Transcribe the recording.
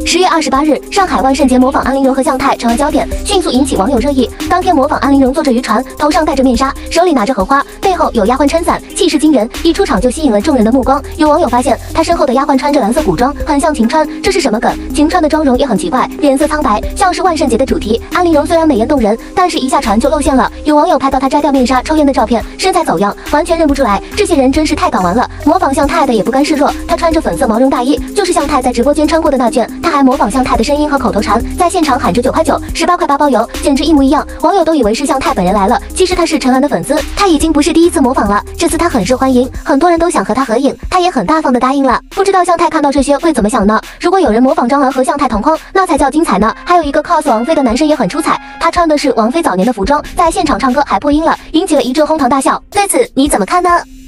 10月28日，上海万圣节模仿安陵容和向太成了焦点，迅速引起网友热议。当天模仿安陵容坐着渔船，头上戴着面纱，手里拿着荷花，背后有丫鬟撑伞，气势惊人，一出场就吸引了众人的目光。有网友发现，他身后的丫鬟穿着蓝色古装，很像晴川，这是什么梗？晴川的妆容也很奇怪，脸色苍白，像是万圣节的主题。安陵容虽然美艳动人，但是一下船就露馅了。有网友拍到她摘掉面纱抽烟的照片，身材走样，完全认不出来。这些人真是太港玩了，模仿向太的也不甘示弱。她穿着粉色毛绒大衣，就是向太在直播间穿过的那件。她还模仿向太的声音和口头禅，在现场喊着9块9、18块8包邮，简直一模一样。网友都以为是向太本人来了，其实他是陈岚的粉丝。他已经不是第一次模仿了，这次他很受欢迎，很多人都想和他合影，他也很大方的答应了。不知道向太看到这些会怎么想呢？如果有人模仿张兰和向太同框，那才叫精彩呢。还有一个 cos 王菲的男生也很出彩，他穿的是王菲早年的服装，在现场唱歌还破音了，引起了一阵哄堂大笑。对此你怎么看呢？